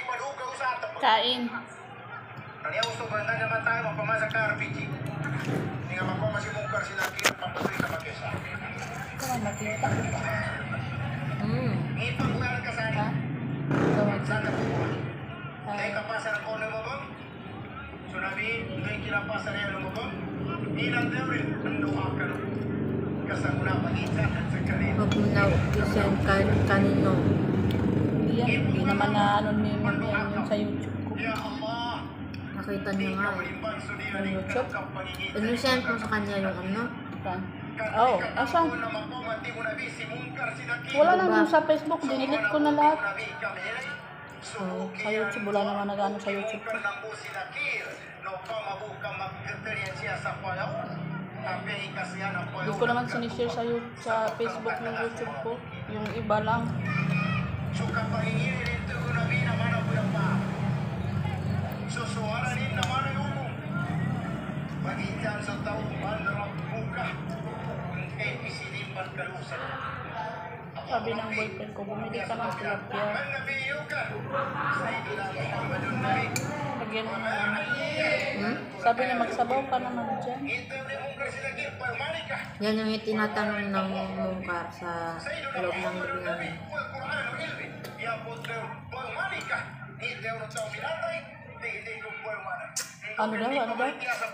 Kain. Kaya gusto ba na naman tayo magpamasa ka RPG? Hindi nga ako masimungkar sila kaya pampatuloy ka mag-isa. Ito na makita ko pa. Ipag-ulan ka sana. Saan ka pupuan? Dahil kapasan ang kono mo ba? Tsunami, dahil kinapasan na yan mo ba? Ilang dawin, nanduha ka no. Kasaguna pag-isan at sa kanino. Huwag mo na upisan kanino. Hindi naman na ano yun sa YouTube ko. Ya Allah. Nakita niya nga eh. Sa YouTube? Inusent mo sa kanya yung ano? Oh, asan? Wala lang dun sa Facebook, dinilit ko na lahat. Sa YouTube, wala naman nag-ano sa YouTube ko. Hindi ko naman sinishare sa Facebook yung YouTube ko. Yung iba lang. Suka pangingin itu nabi na mana budak pa. Susuara ni na mana yumo. Pagitan sa tao mandrap muka. Kay isilin man kalusan. Sabi ng boyfriend ko, bumili ka ng tilapia. Nabiyo ka. Sayyidina Muhammadun Nabi. Lagyan mo naman. Sabi niya, magsabaw ka naman dyan. Yan yung itinatanong ng mungkar sa loob ng libingan. Ano daw? Ano daw?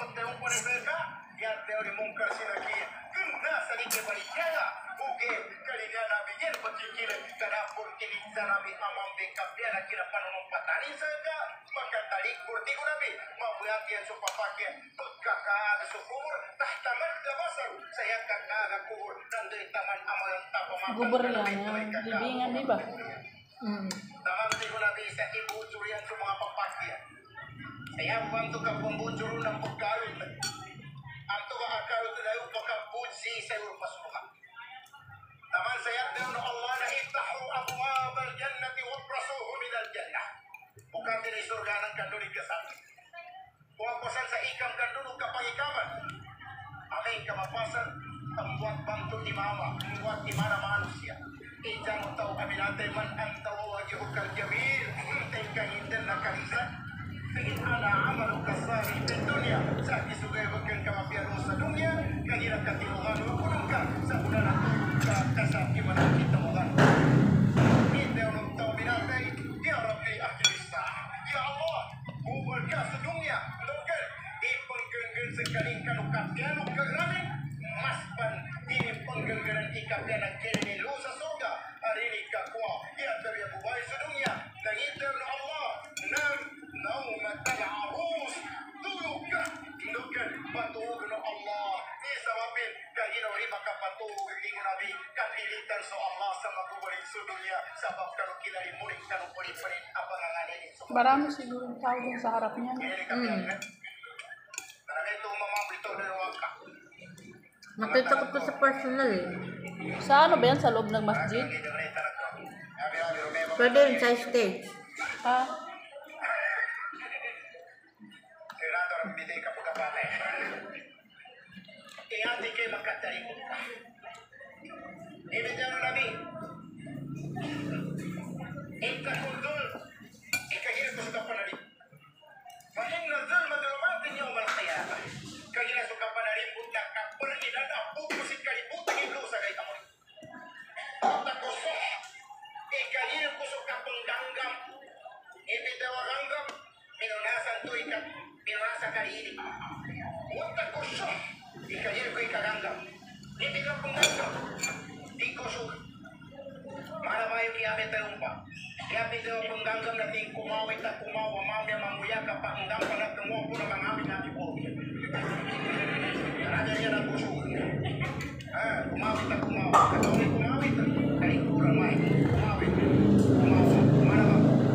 Guber yan. Libingan, di ba? Tamanti ko na bisa ibujur yan sa mga papakyan. Saya bantu ka pembujur ng pagkawin. Anto ka akawin na yung pagkabuji sa iyo pasukan. Taman saya daw na Allah na iftahu abwab al-jannati wa prasuhu min al-jannah. Bukan dari surga ng kandunig ka sa atin. Puwapasan sa ikam kandunog kapangikaman. Aking kamapasan, ang buwat bantu ni mama, ang buwat ni mana manusia. Ijang tahu kami nanti man ang tahu wajhukal jamil. Tingkah hindan na kalisan. Ingin ana amalu kasari di dunia. Sa isugay bagian kamapian sa dunia. Kanila katiluhan wa kunungka. Sa bulan ka kasap gimana kita mugan. Hindi orang tahu binatay. Ya Rabbi akhirisa. Ya Allah. Ubal ka sa dunia. Lugan. Ipanggengen sekaling kanukatian ukagamin. Maspan. Ipanggengenan ikapian ang kini lusa surga. Hari ini kakwa. Ya dari Abu Bakar sa dunia. Nangitar na Allah. Naumat al-arus. Tulog ka. Lugan. Patuog na Allah. Isa mapin. Kaginaw rin makapatuog. Hindi ko nabi. Kapilitan sa Allah sa magbubaling sa dunia. Sabab kalau kinalimunin ka nung palit-palit abanganganin. Marami siguro tao dun sa harap niya. Marami itong mamamito na waka. Nakita ko to sa personal eh. Sa ano ba yan? Sa loob ng masjid? Pwede rin sa stage. Ha? Senador, bigay ka po kapatay. Iyan di kayo magkatalikod ka. Ibigyan mo nabi. Ikakundul. Ikahirap ko sa kapanalim. Mahing nazal madalawatin niyo malakayaba. Kagina sa kapanalim punta ka. Panaginan ang pupusin kalibutan ilo sa kay kamoy. Punta ko so. Ikahirap ko sa kapangganggam. Ibitawaganggam. Pinunasan to ikat. Pinunasa kaili. Punta ko so. Ikahirap ko ikaganggam. Ibitawaganggam. Di ko so. Malabayo kiyapit tayo pa. Kiyapit tayo pangganggam natin kumawit at kumawa. Mamaya mamuya ka pa. Hanggang pa natin mo po na mangamit natin po. Karanya niya na puso. Kumawit at kumawa. Katawin kumawit. Kalikuran may. Kumawit. Kumawa. Kumanawa.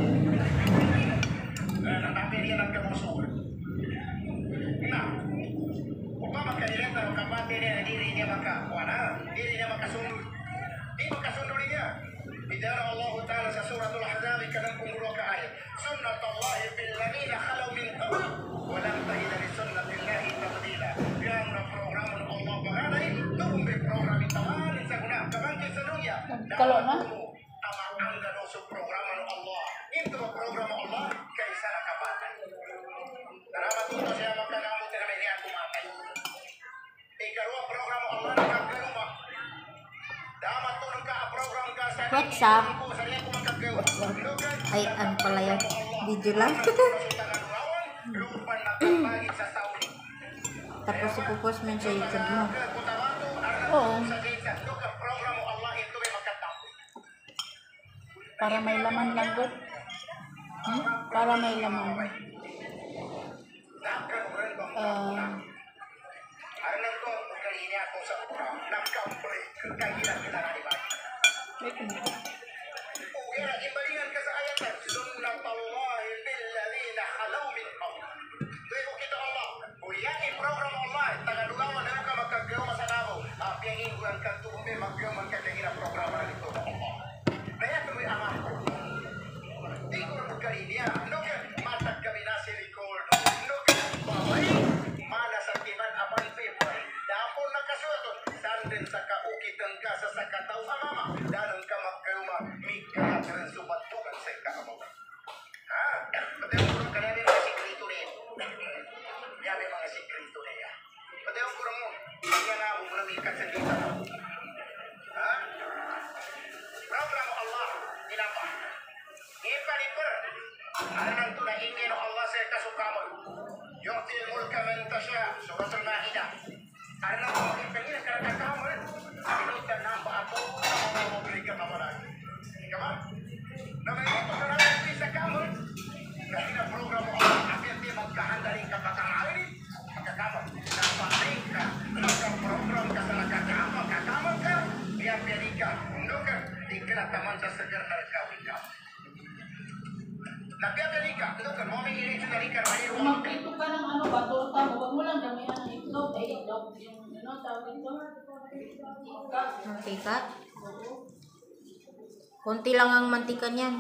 Natabi niya ng kapuso. Na. Upang magkalileta ng kapatid niya na diri niya makakuana. Diri niya makasunod. Di makasunod niya. Bidara Allah Ta'ala sa suratul Ahzab kanang kumuro ka ayat. Sunnatullahi bil ladina khalaw min qabl wa lam tajid li sunnatillahi tabdila. Yang na programa ng Allah bagalay, doon may programa tawanin sa guna kabangkit sa dunya. Kalau na? Ang gano sa programa ng Allah. Ito ang programa WhatsApp. Ay, ano pala yan? Video lang. Tapos ipopost mo yun sa YouTube mo. Oo. Para may laman lang doon. Para may laman. May kumita. Kung magprito ka ng ano ba, torta mo, huwag mo lang damihan ng itlog. Itlog, yung ano, tawag ito. Mantika. Konti lang ang mantika niyan.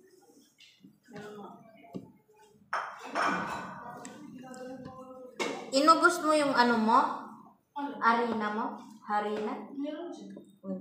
Inubos mo yung ano mo? Harina mo? Harina? Meron siya.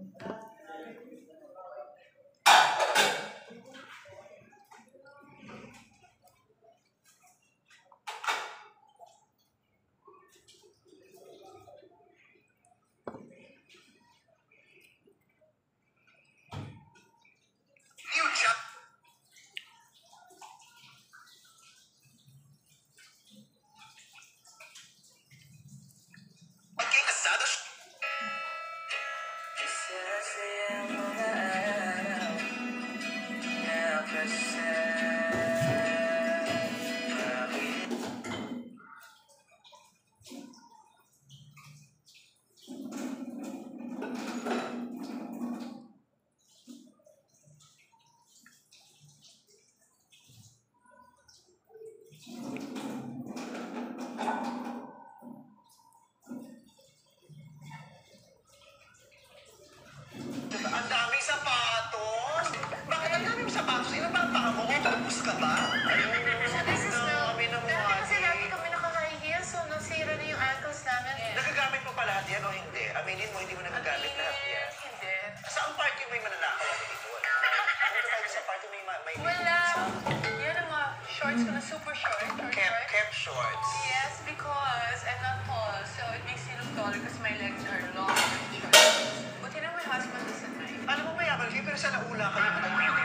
Ang daming sapatos! Bakit ang daming sapatos? Inababaka mo? Tapos ka ba? So this is now, kami na dati kasi lagi kami naka-high heels, so nasira na yung ankles namin. Nagagamit mo pa lahat yan o hindi? Aminin mo, hindi mo nagagamit lahat yan. Hindi. Saan part yung may mananakaw ako dito? Ano tayo sa part yung may Wala. Yan ang mga shorts ko na super short. Kept shorts. Yes, because I'm not tall, so it makes me look taller because my legs are long and short. But you know, my husband doesn't mind. Alam mo mayaman kayo, pero sa naula ka naman.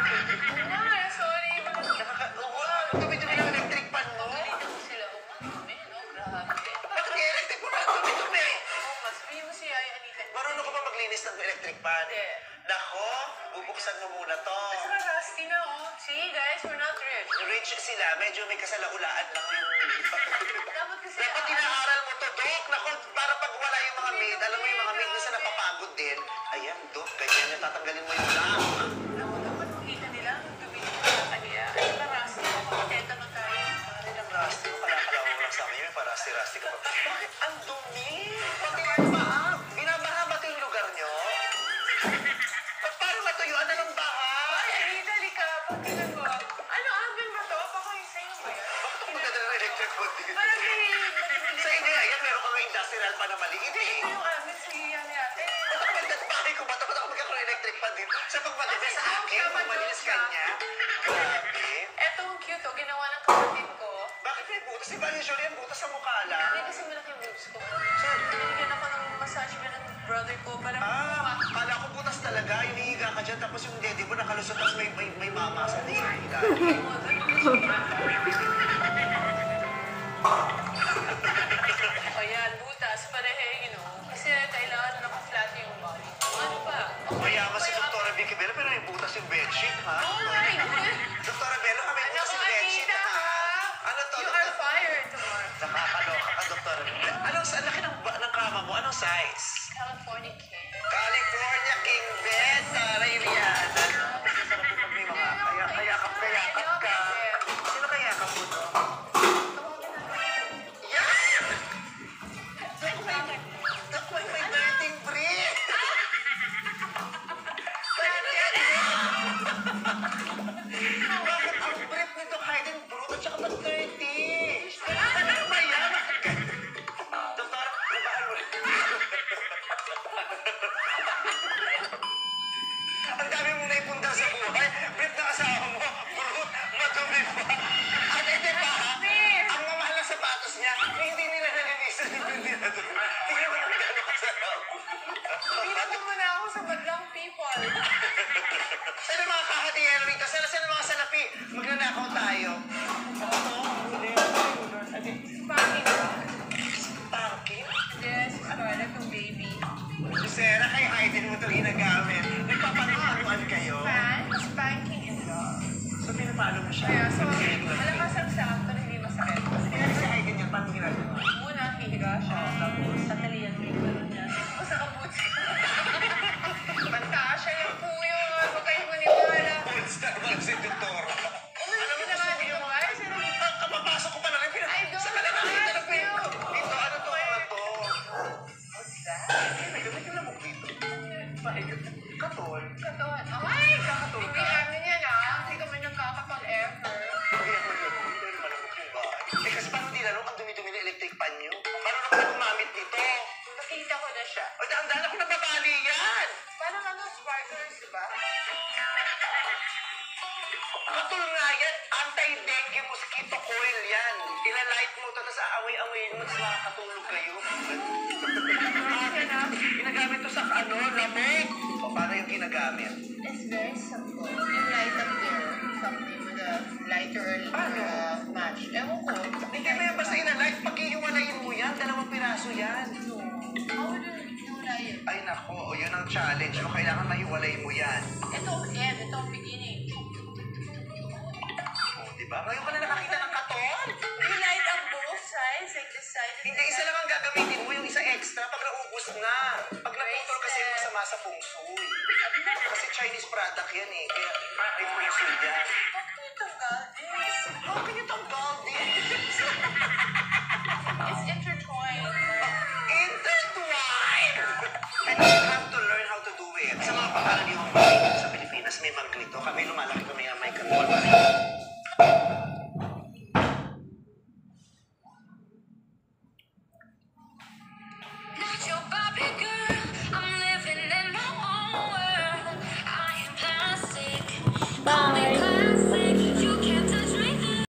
Ah, sorry. Oo, dumi-dumi ng electric pan mo. Ganito ko sila umami, no? Grabe. Bakit yung electric pan mo? Dumi-dumi. Oh, mas sabihin mo si Ay Anita. Marunong ka ba maglinis ng electric pan? Hindi. Nako, bubuksan mo muna to. Mas rusty na, oh. See, guys, we're not rich. Rich sila, medyo may kasalaulaan lang yung... Dapat kasi... Dapat inaaral mo to, Dok. Nako, para pag wala yung mga maid, alam mo yung mga maid minsan napapagod din. Ayan, Dok, ganyan yung tatanggalin mo yung lock. Dapat makita nila, dumili ko sa kanya. Ay, parasti ako, makatenta na tayo. Pare ng rusty mo, kalakalaw mo lang sa amin yun, parasti-rusty ka pa. Bakit ang dumi? Pati yung paa, binabaha ba ito yung lugar nyo? Ba't parang natuyuan na ng baha? Ay, Anita, lika, pagkilan mo. Ano, oven ba to? Baka yung sa'yo ba yan? Bakit ito magdadala ng electric board dito? Parang Sa inyo, ayan, meron kang industrial pa na maliit eh. ito yung amin, sige yan natin. Ba't bahay ko ba? Dapat ako magkakaroon ng electric pan din. Sa pagmalinis sa akin, pag malinis kanya. Grabe. Etong cute, oh, ginawa ng kapatid ko. Bakit may butas? Di ba usually ang butas sa mukha lang? Hindi kasi malaki boobs ko. So, binigyan ako ng mas massage ba ng brother ko para Kala ko butas talaga. Hinihiga ka dyan, tapos yung dede mo nakalusot, tapos may mama sa dede. Ayan, butas, parehe, kasi kailangan naka-flat yung body. Ano pa? Mayaman si Dr. Vicky Bella, pero may butas yung bedsheet, ha? Oh my God! Dr. Bella, may butas yung bedsheet, Anita, ha? ha? Ano to? You are fired tomorrow. Nakakaloka ka, Dr. Anong laki ng kama mo? Anong size? California King. California King Bed, Taray Rihanna. Sarap yung pag may mga kayakap ka. Sino kayakap mo to? Yan! Naku, may dating brief! Bakit ang brief nito kahit yung bruto tsaka pag 30? Ano ba yan? Doktor, labahan mo rin. Ang dami mong naipunda sa buhay. Brief na kasama mo. Burot, madumi pa. At hindi pa ha? Ang mamahal na sapatos niya, hindi nila nalinisan. Hindi nila doon. Tingnan mo kung gano'n kasarap. Pila mo muna ako sa badlang people. Saan ang mga kahatiyan rito? Saan ang mga salapi? Magnanakaw tayo. Packing ba? Tangkin? Yes, Scarlett, yung baby. Sarah, kay Hayden mo ito ginagamit. Nagpapanuan kayo. Spanking in love. So, pinapalo mo siya. Kaya, so, malakas ang sakto, hindi masakit. Kaya si Hayden yan, paano ginagawa? Muna, hihiga siya. Tapos, tatalian mo yung gano'n niya. O sa kabutsi. Banta siya yung puyo. Huwag kayong maniwala. Monster ba si Doktor? Ano mo gusto mo yung guys? Kapapasok ko pa na lang. I don't Sa kanila nakita na like you. Dito, ano to? Ano to? What's that? May gamit yung lamok dito. Katol. Katawan. Ay! Hindi namin yan Hindi kami nagkakapag ever. Hindi ako yun. Hindi rin malamok yung bahay. Kasi paano di lalo ang dumi-dumi ng electric pan nyo? Paano na kayo gumamit nito? Nakita ko na siya. O, dahan-dahan ako nababali yan. Parang sparklers, di ba? Katol nga yan. Anti-dengue mosquito coil yan. Ilalight mo ito, tapos aaway-away mo, tapos makakatulog kayo. Ginagamit to sa lamok. O, paano yung ginagamit? It's very simple. You light up there something with a lighter or a match. Ewan ko. Hindi mo yan basta inalight. Paghihiwalayin mo yan, 2 piraso yan. How would you light it? Ay nako, o yun ang challenge mo. Kailangan mahiwalay mo yan. Ito ang end. Ito ang beginning. O, diba? Ngayon ka na nakakita ng katon. You light up both sides, like this side and Hindi, this isa side. lang ang gagamitin mo. Yung isa extra pag naubos na. Pag naputol kasi masama sa feng shui. Kasi Chinese product yan eh. Kaya, ay feng shui yan. Bakit ito, God? Bakit ito ang